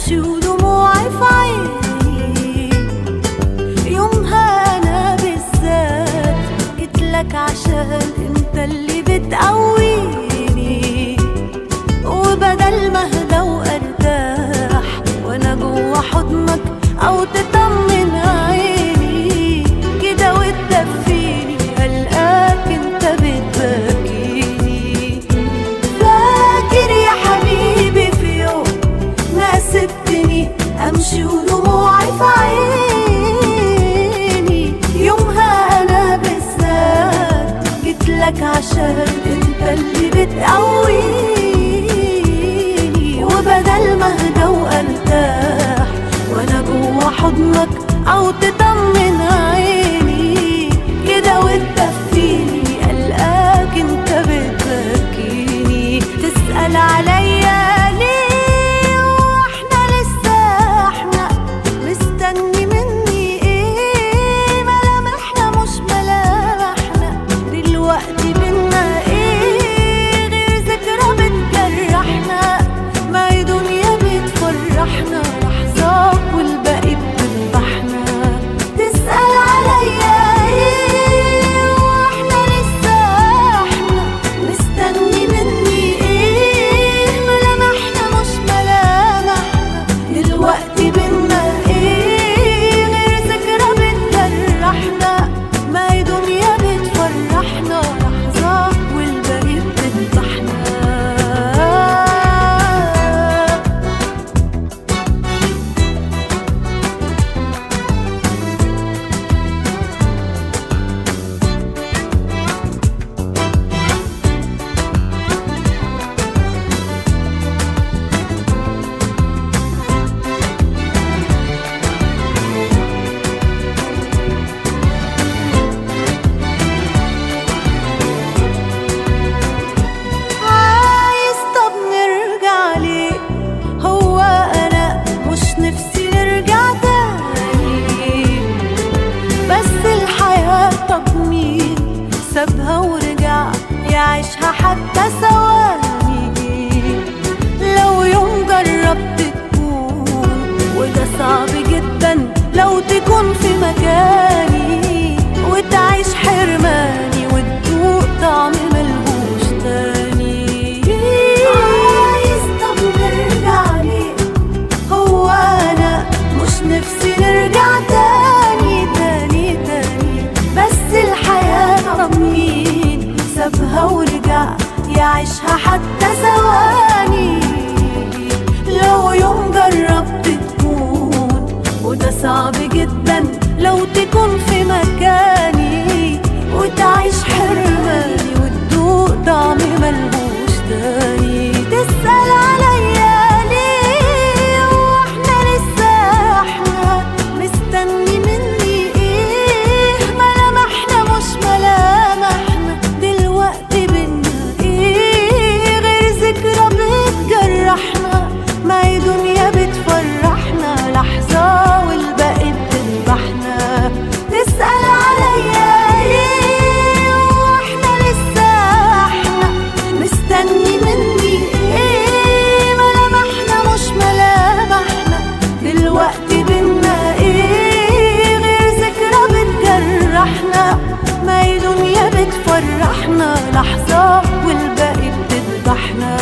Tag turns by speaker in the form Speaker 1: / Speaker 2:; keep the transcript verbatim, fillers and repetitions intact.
Speaker 1: امشي ودموعي في عيني. يومها انا بالذات جيتلك عشان انت اللي بتقويني، وبدل ما اهدى وارتاح وانا جوا حضنك او تطمن عيني كده وتدفيني، هلقاك انت بتبكيني. فاكر يا حبيبي في يوم ما سبتني امشي ودموعي في عيني؟ يومها انا بالذات جيتلك عشان انت اللي بتقويني، وبدل ما اهدى وارتاح وانا جوا حضنك او تطمن عيني كده وتدفيني، قلقاك انت بتبكيني. تسأل عليا ليه واحنا لسه احنا مستني مني ايه؟ ملامحنا مش ملامحنا دلوقتي بينا ايه غير ذكرى بتجرحنا؟ ما هي دنيا بتفرحنا لحظة والباقي بتذبحنا. تسأل عليا ايه واحنا لسه احنا مستني مني ايه؟ ملامحنا مش ملامحنا دلوقتي بينا ايه غير ذكرى بتجرحنا؟ ما هي دنيا بتفرحنا لحظة والباقي بتذبحنا. عايز طب نرجع ليه؟ هو انا مش نفسي نرجع تاني، بس الحياة طب مين سابها ورجع يعيشها حتى ثواني؟ لو يوم جربت تكون وده صعب جدا لو تكون في مكاني وتعيش حرماني وتدوق طعم ملهوش تاني. عايز طب نرجع ليه؟ هو انا مش نفسي نرجع تاني تاني تاني، بس الحياة طب مين سابها ورجع يعيشها حتى ثواني؟ لو يوم جربت تكون وده صعب جدا لو تكون في مكاني وتعيش حرماني وتدوق طعم ملهوش تاني. تسأل عليا ليه واحنا لسه احنا مستني مني ايه؟ ملامحنا مش ملامحنا دلوقتي بينا ايه غير ذكرى بتجرحنا؟ ما هي دنيا بتفرحنا لحظة والباقي بتذبحنا. تسأل عليا ليه واحنا لسه احنا مستني مني ايه؟ ملامحنا مش ملامحنا دلوقتي بينا ايه غير ذكرى بتجرحنا؟ ما هي دنيا بتفرحنا لحظة والباقي بتذبحنا.